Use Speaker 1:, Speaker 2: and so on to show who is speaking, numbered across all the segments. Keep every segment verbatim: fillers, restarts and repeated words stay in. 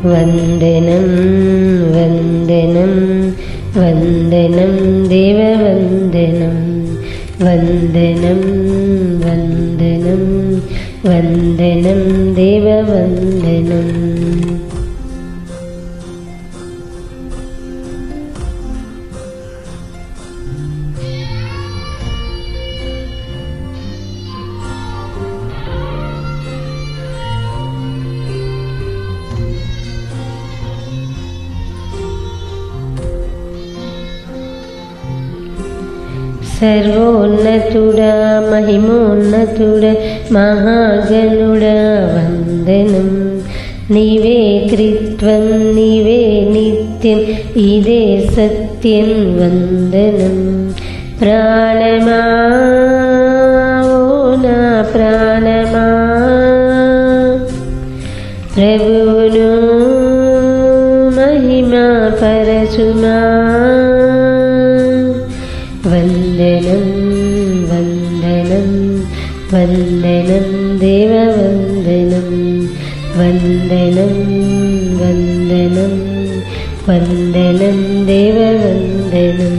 Speaker 1: వందనం వందనం వందనం దేవ వందనం వందనం వందనం వందనం దేవ వందనం. సర్వోన్నతుడా మహిమోన్నతుడా మహాగణుడా వందనం. నీవే త్రిత్వం నీవే నిత్యం ఇదే సత్యం వందనం. ప్రాణమా ఓ నా ప్రాణమా ప్రభువును మహిమా పరచుమా. వందనం వందనం వందనం దేవ వందనం వందనం వందనం వందనం దేవ వందనం.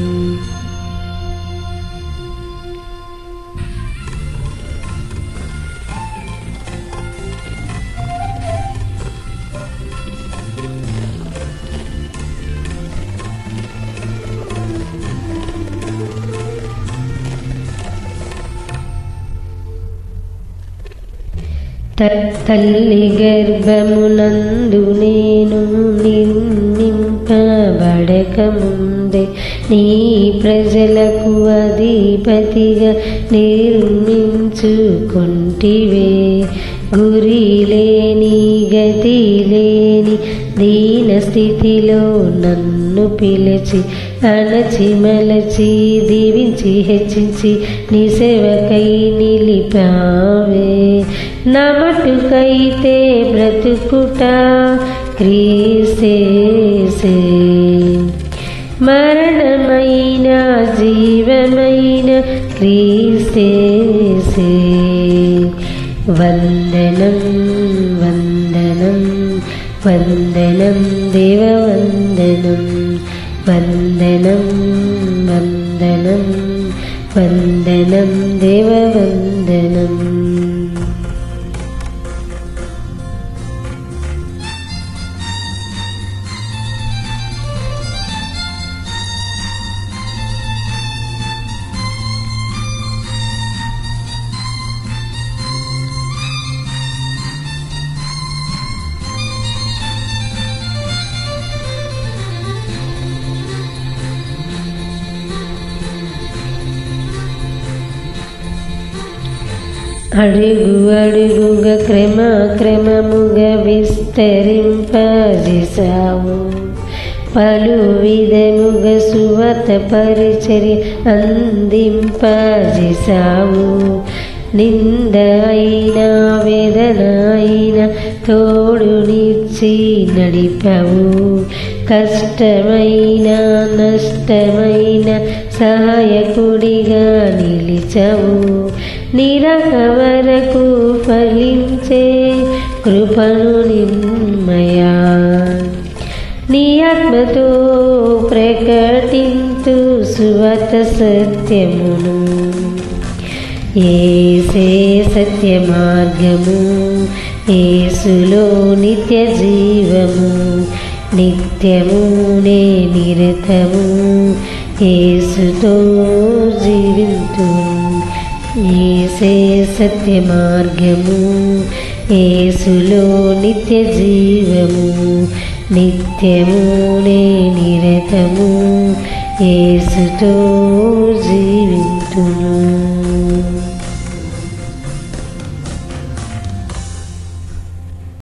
Speaker 1: తల్లి గర్భమునందు నేను నిర్మింపబడకముందే నీ ప్రజలకు అధిపతిగా నిర్మించుకొంటివే. గురి లేని గతి లేని దీన స్థితిలో నన్ను పిలిచి అణచి మలచి దీవించి హెచ్చించి నీ సేవకై నిలిపావే. నా మటుకైతే బ్రతుకుట క్రీస్తేసే, మరణమైన జీవమైన క్రీస్తేసే. వందనం వందనం వందనం దేవ వందనం వందనం వందనం వందనం దేవ వందనం. అడుగు అడుగుగా క్రమ క్రమముగా విస్తరింపజేసావు. పలు విధముగా సువార్త పరిచర్య అందింపజేసావు. నింద అయినా వేదన అయినా తోడునిచ్చి నడిపావు. కష్టమైన నష్టమైన సహాయకుడిగా నిలిచావు. నిరాక వరకు ఫలించే కృపను నిమ్మయా. నీ ఆత్మతో ప్రకటింతు సువార్త సత్యమును. యేసే సత్య మార్గము, యేసులో నిత్య జీవము. నిత్యము నే నిరతము యేసుతో జీవింతును. యేసే సత్య మార్గము, యేసులో నిత్య జీవము. నిత్యము నే నిరతము యేసుతో జీవింతును.